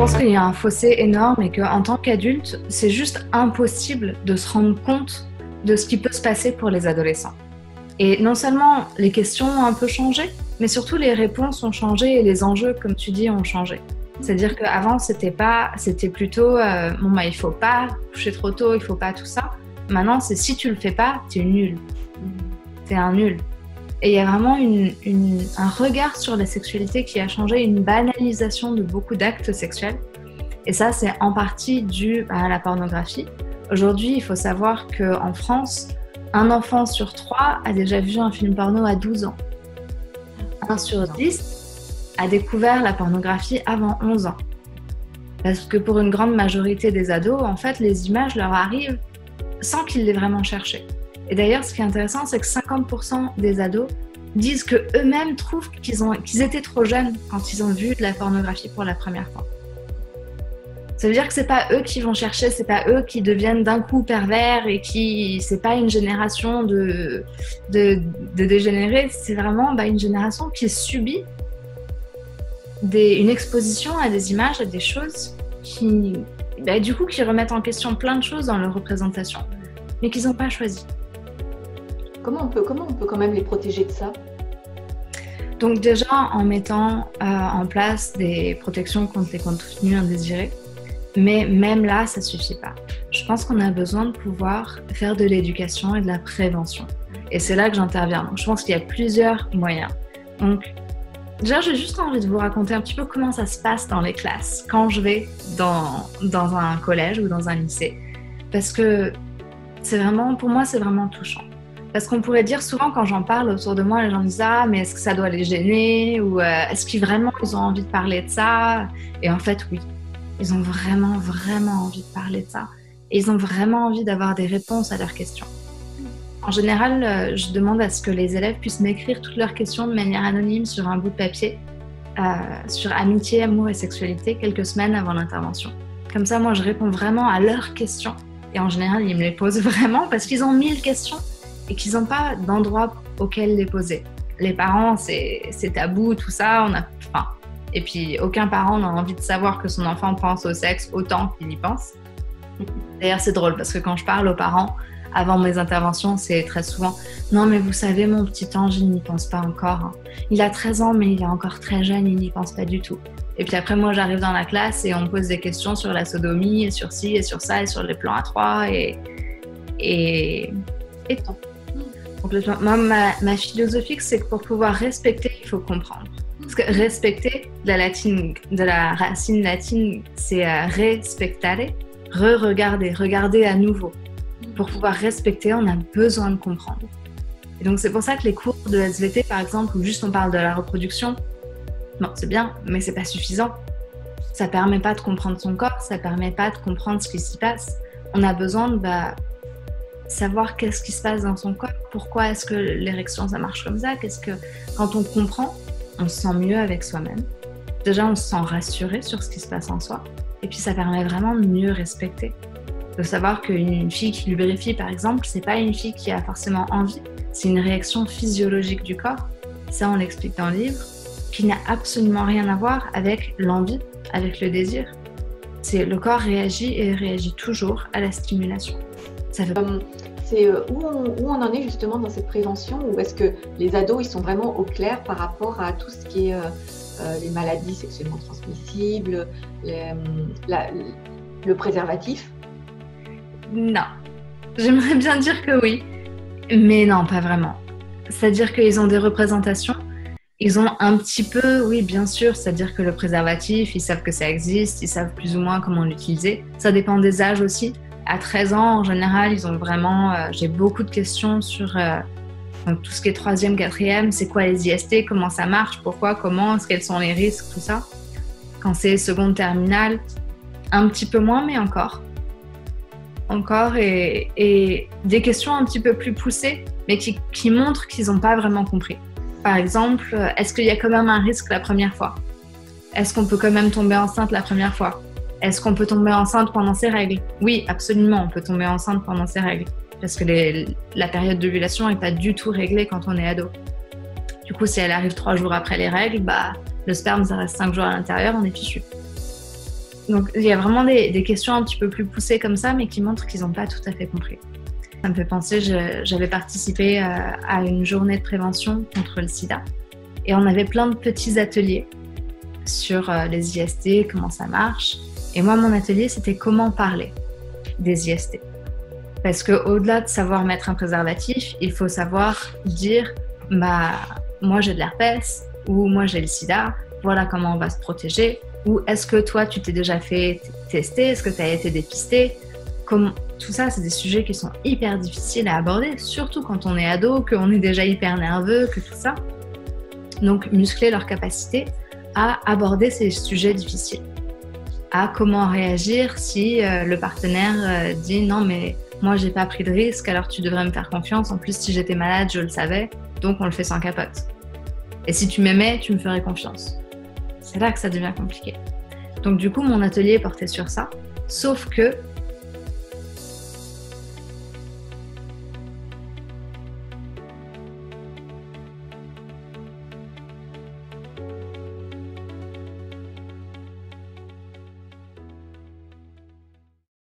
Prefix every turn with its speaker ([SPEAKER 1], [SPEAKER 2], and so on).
[SPEAKER 1] pense qu'il y a un fossé énorme et qu'en tant qu'adulte, c'est juste impossible de se rendre compte de ce qui peut se passer pour les adolescents. Et non seulement les questions ont un peu changé, mais surtout les réponses ont changé et les enjeux, comme tu dis, ont changé. C'est-à-dire qu'avant, c'était plutôt bon, bah, il faut pas coucher trop tôt, il faut pas tout ça. Maintenant, c'est si tu le fais pas, t'es nul. T'es un nul. Et il y a vraiment un regard sur la sexualité qui a changé, une banalisation de beaucoup d'actes sexuels. Et ça, c'est en partie dû à la pornographie. Aujourd'hui, il faut savoir qu'en France, un enfant sur 3 a déjà vu un film porno à 12 ans. 1 sur 10 a découvert la pornographie avant 11 ans. Parce que pour une grande majorité des ados, en fait, les images leur arrivent sans qu'ils l'aient vraiment cherché. Et d'ailleurs, ce qui est intéressant, c'est que 50% des ados disent qu'eux-mêmes trouvent qu'ils étaient trop jeunes quand ils ont vu de la pornographie pour la première fois. Ça veut dire que c'est pas eux qui vont chercher, c'est pas eux qui deviennent d'un coup pervers et c'est pas une génération de dégénérés, c'est vraiment une génération qui subit une exposition à des images, à des choses qui remettent en question plein de choses dans leur représentation, mais qu'ils n'ont pas choisi.
[SPEAKER 2] Comment on peut quand même les protéger de ça ?
[SPEAKER 1] Donc déjà en mettant en place des protections contre les contenus indésirés, mais même là, ça suffit pas. Je pense qu'on a besoin de pouvoir faire de l'éducation et de la prévention. Et c'est là que j'interviens. Donc je pense qu'il y a plusieurs moyens. Donc déjà, j'ai juste envie de vous raconter un petit peu comment ça se passe dans les classes quand je vais dans un collège ou dans un lycée. Parce que pour moi, c'est vraiment touchant. Parce qu'on pourrait dire souvent quand j'en parle autour de moi, les gens me disent « Ah, mais est-ce que ça doit les gêner ?» ou « Est-ce qu'ils ont envie de parler de ça ?» Et en fait, oui. Ils ont vraiment, vraiment envie de parler de ça. Et ils ont vraiment envie d'avoir des réponses à leurs questions. En général, je demande à ce que les élèves puissent m'écrire toutes leurs questions de manière anonyme sur un bout de papier, sur amitié, amour et sexualité, quelques semaines avant l'intervention. Comme ça, moi, je réponds vraiment à leurs questions. Et en général, ils me les posent vraiment parce qu'ils ont 1000 questions et qu'ils n'ont pas d'endroit auquel les poser. Les parents, c'est tabou, tout ça. Et puis, aucun parent n'a envie de savoir que son enfant pense au sexe autant qu'il y pense. D'ailleurs, c'est drôle parce que quand je parle aux parents, avant mes interventions, c'est très souvent « Non, mais vous savez, mon petit ange, il n'y pense pas encore. Il a 13 ans, mais il est encore très jeune, il n'y pense pas du tout. » Et puis après, moi, j'arrive dans la classe et on me pose des questions sur la sodomie, et sur ci, et sur ça, et sur les plans à 3, et tant. Donc, moi, ma philosophie, c'est que pour pouvoir respecter, il faut comprendre. Parce que respecter, de la racine latine, c'est respectare, re-regarder, regarder à nouveau. Pour pouvoir respecter, on a besoin de comprendre. Et donc, c'est pour ça que les cours de SVT, par exemple, où juste on parle de la reproduction, bon, c'est bien, mais c'est pas suffisant. Ça permet pas de comprendre son corps, ça permet pas de comprendre ce qui s'y passe. On a besoin de savoir qu'est-ce qui se passe dans son corps, pourquoi est-ce que l'érection, ça marche comme ça, quand on comprend, on se sent mieux avec soi-même. Déjà, on se sent rassuré sur ce qui se passe en soi. Et puis, ça permet vraiment de mieux respecter. De savoir qu'une fille qui lubrifie, par exemple, c'est pas une fille qui a forcément envie. C'est une réaction physiologique du corps. Ça, on l'explique dans le livre, qui n'a absolument rien à voir avec l'envie, avec le désir. Le corps réagit et réagit toujours à la stimulation. Ça fait...
[SPEAKER 2] C'est où on en est justement dans cette prévention, ou est-ce que les ados ils sont vraiment au clair par rapport à tout ce qui est les maladies sexuellement transmissibles, le préservatif?
[SPEAKER 1] Non, j'aimerais bien dire que oui, mais non, pas vraiment. C'est-à-dire qu'ils ont des représentations, ils ont un petit peu, oui bien sûr, c'est-à-dire que le préservatif, ils savent que ça existe, ils savent plus ou moins comment l'utiliser. Ça dépend des âges aussi. À 13 ans, en général, ils ont vraiment... j'ai beaucoup de questions sur donc, tout ce qui est 3e, 4e, c'est quoi les IST, comment ça marche, pourquoi, comment, quels sont les risques, tout ça. Quand c'est seconde terminale, un petit peu moins, mais encore, et des questions un petit peu plus poussées, mais qui montrent qu'ils n'ont pas vraiment compris. Par exemple, est-ce qu'il y a quand même un risque la première fois? Est-ce qu'on peut quand même tomber enceinte la première fois? Est-ce qu'on peut tomber enceinte pendant ses règles? Oui, absolument, on peut tomber enceinte pendant ses règles. Parce que la période d'ovulation n'est pas du tout réglée quand on est ado. Du coup, si elle arrive 3 jours après les règles, le sperme, ça reste 5 jours à l'intérieur, on est fichu. Donc, il y a vraiment des questions un petit peu plus poussées comme ça, mais qui montrent qu'ils n'ont pas tout à fait compris. Ça me fait penser, j'avais participé à une journée de prévention contre le sida. Et on avait plein de petits ateliers sur les IST, comment ça marche. Et moi, mon atelier, c'était comment parler des IST. Parce qu'au-delà de savoir mettre un préservatif, il faut savoir dire moi j'ai de l'herpès ou moi j'ai le sida, voilà comment on va se protéger. Ou est-ce que toi tu t'es déjà fait tester, est-ce que tu as été dépisté? Tout ça, c'est des sujets qui sont hyper difficiles à aborder, surtout quand on est ado, qu'on est déjà hyper nerveux, que tout ça. Donc muscler leur capacité à aborder ces sujets difficiles. À comment réagir si le partenaire dit non mais moi j'ai pas pris de risque alors tu devrais me faire confiance, en plus si j'étais malade je le savais, donc on le fait sans capote. Et si tu m'aimais tu me ferais confiance. C'est là que ça devient compliqué. Donc du coup mon atelier portait sur ça, sauf que